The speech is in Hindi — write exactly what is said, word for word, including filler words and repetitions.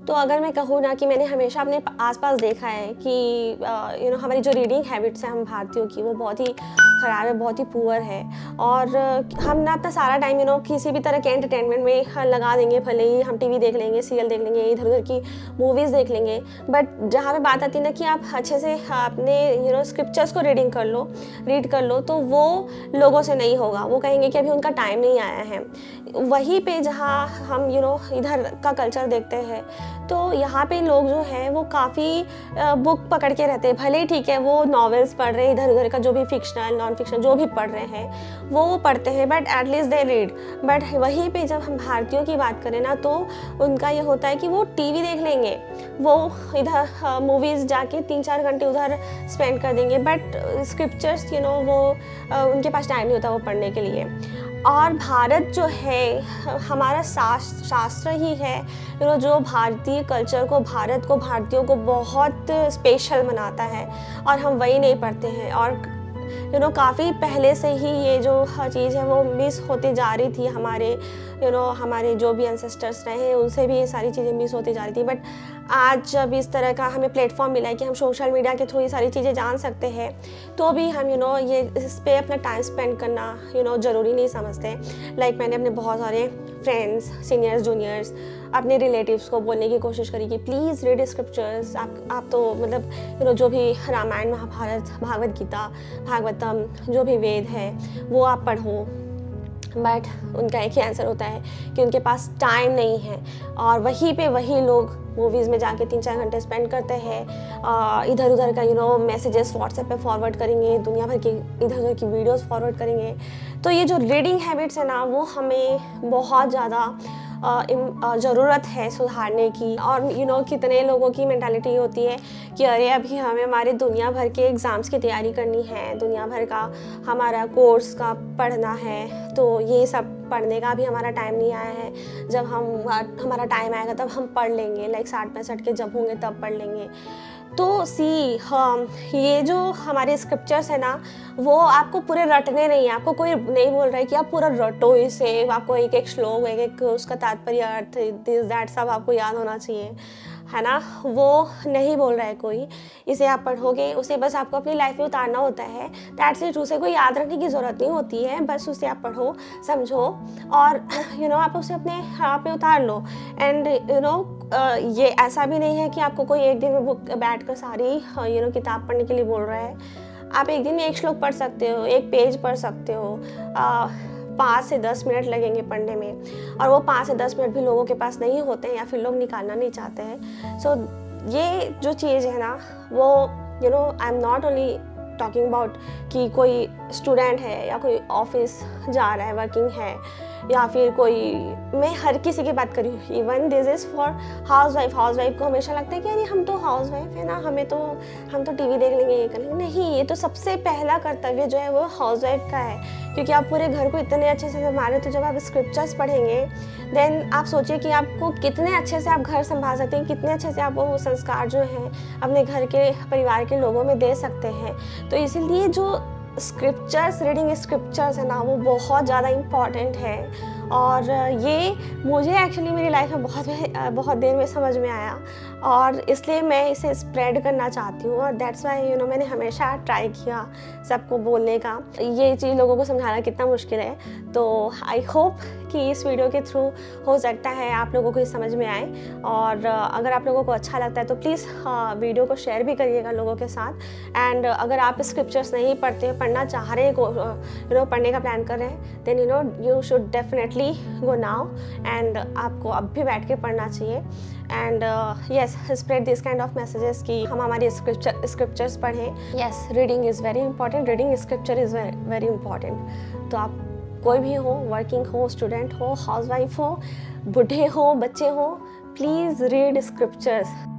तो अगर मैं कहूँ ना कि मैंने हमेशा अपने आसपास देखा है कि यू नो हमारी जो रीडिंग हैबिट्स हैं हम भारतीयों की, वो बहुत ही ख़राब है, बहुत ही पुअर है। और हम ना अपना सारा टाइम यू नो किसी भी तरह के एंटरटेनमेंट में लगा देंगे, भले ही हम टीवी देख लेंगे, सीरियल देख लेंगे, इधर उधर की मूवीज़ देख लेंगे, बट जहाँ पे बात आती है ना कि आप अच्छे से अपने यू नो स्क्रिप्चर्स को रीडिंग कर लो, रीड कर लो, तो वो लोगों से नहीं होगा। वो कहेंगे कि अभी उनका टाइम नहीं आया है। वहीं पे जहाँ हम यू नो इधर का कल्चर देखते हैं, तो यहाँ पे लोग जो हैं वो काफ़ी बुक पकड़ के रहते हैं। भले ही ठीक है वो नॉवेल्स पढ़ रहे हैं, इधर उधर का जो भी फिक्शनल नॉन फिक्शनल जो भी पढ़ रहे हैं वो वो पढ़ते हैं, but at least they read. But वहीं पे जब हम भारतीयों की बात करें ना, तो उनका ये होता है कि वो टीवी देख लेंगे, वो इधर मूवीज़ जाके तीन चार घंटे उधर स्पेंड कर देंगे, बट स्क्रिप्चर्स यू नो वो उनके पास टाइम नहीं होता वो पढ़ने के लिए। और भारत जो है हमारा शास्त्र शास्त्र ही है यू नो जो भारतीय कल्चर को, भारत को, भारतीयों को बहुत स्पेशल बनाता है, और हम वही नहीं पढ़ते हैं। और यू नो काफ़ी पहले से ही ये जो चीज़ है वो मिस होती जा रही थी। हमारे यू नो हमारे जो भी एंसेस्टर्स रहे हैं उनसे भी ये सारी चीज़ें मिस होती जा रही थी। बट आज जब इस तरह का हमें प्लेटफॉर्म मिला है कि हम सोशल मीडिया के थ्रू ये सारी चीज़ें जान सकते हैं, तो भी हम यू नो ये इस पर अपना टाइम स्पेंड करना यू नो ज़रूरी नहीं समझते। लाइक like मैंने अपने बहुत सारे फ्रेंड्स, सीनियर्स, जूनियर्स, अपने रिलेटिव्स को बोलने की कोशिश करी कि प्लीज़ रीड स्क्रिप्चर्स। आप आप तो मतलब यू नो जो भी रामायण, महाभारत, भागवत गीता, भागवतम, जो भी वेद है वो आप पढ़ो। बट उनका एक ही आंसर होता है कि उनके पास टाइम नहीं है। और वहीं पे वही लोग मूवीज़ में जाके तीन चार घंटे स्पेंड करते हैं, इधर उधर का यू नो मैसेजेस व्हाट्सएप पे फॉरवर्ड करेंगे, दुनिया भर की इधर उधर की वीडियोस फॉरवर्ड करेंगे। तो ये जो रीडिंग हैबिट्स है ना, वो हमें बहुत ज़्यादा ज़रूरत है सुधारने की। और यू नो कितने लोगों की मेंटालिटी होती है कि अरे अभी हमें हमारे दुनिया भर के एग्ज़ाम्स की तैयारी करनी है, दुनिया भर का हमारा कोर्स का पढ़ना है, तो ये सब पढ़ने का भी हमारा टाइम नहीं आया है। जब हम हमारा टाइम आएगा तब हम पढ़ लेंगे, लाइक साठ पैंसठ के जब होंगे तब पढ़ लेंगे। तो सी हम ये जो हमारे स्क्रिप्चर्स है ना, वो आपको पूरे रटने नहीं है। आपको कोई नहीं बोल रहा है कि आप पूरा रटो इसे, आपको एक एक श्लोक, एक एक उसका तात्पर्य, अर्थ, दिस दैट सब आपको याद होना चाहिए, है ना। वो नहीं बोल रहा है कोई। इसे आप पढ़ोगे, उसे बस आपको अपनी लाइफ में उतारना होता है। That's it. उसे कोई याद रखने की ज़रूरत नहीं होती है, बस उसे आप पढ़ो, समझो, और यू नो आप उसे अपने आप में उतार लो। एंड यू नो ये ऐसा भी नहीं है कि आपको कोई एक दिन में बुक बैठ कर सारी यू नो किताब पढ़ने के लिए बोल रहा है। आप एक दिन में एक श्लोक पढ़ सकते हो, एक पेज पढ़ सकते हो, पाँच से दस मिनट लगेंगे पढ़ने में, और वो पाँच से दस मिनट भी लोगों के पास नहीं होते हैं या फिर लोग निकालना नहीं चाहते हैं। सो so, ये जो चीज़ है ना, वो you know I am not only talking about कि कोई स्टूडेंट है या कोई ऑफिस जा रहा है, वर्किंग है, या फिर कोई, मैं हर किसी की बात करी हूँ। Even this is for house wife. House wife को हमेशा लगता है कि अरे हम तो हाउस वाइफ है ना, हमें तो हम तो टीवी देख लेंगे, ये कर लेंगे। नहीं, ये तो सबसे पहला कर्तव्य जो है वो हाउस वाइफ का है, क्योंकि आप पूरे घर को इतने अच्छे से संभाले। तो जब आप स्क्रिप्चर्स पढ़ेंगे, देन आप सोचिए कि आपको कितने अच्छे से आप घर संभाल सकते हैं, कितने अच्छे से आप वो संस्कार जो हैं अपने घर के परिवार के लोगों में दे सकते हैं। तो इसीलिए जो स्क्रिप्चर्स, रीडिंग स्क्रिप्चर्स है ना, वो बहुत ज़्यादा इम्पॉर्टेंट है। और ये मुझे एक्चुअली मेरी लाइफ में बहुत बहुत देर में समझ में आया, और इसलिए मैं इसे स्प्रेड करना चाहती हूँ। और दैट्स वाई यू नो मैंने हमेशा ट्राई किया सबको बोलने का। ये चीज़ लोगों को समझाना कितना मुश्किल है। तो आई होप कि इस वीडियो के थ्रू हो सकता है आप लोगों को ये समझ में आए। और अगर आप लोगों को अच्छा लगता है तो प्लीज़ वीडियो को शेयर भी करिएगा लोगों के साथ। एंड अगर आप स्क्रिप्चर्स नहीं पढ़ते, पढ़ना चाह रहे हैं, यू नो पढ़ने का प्लान कर रहे हैं, then you know you should definitely go now. And आपको अब भी बैठ के पढ़ना चाहिए। And yes, spread this kind of messages कि हम हमारी स्क्रिप्चर स्क्रिप्चर्स पढ़ें। Yes, reading is very important, reading scripture is very important. तो आप कोई भी हो, वर्किंग हो, स्टूडेंट हो, हाउसवाइफ हो, बूढ़े हो, बच्चे हो, प्लीज़ रीड स्क्रिप्चर्स।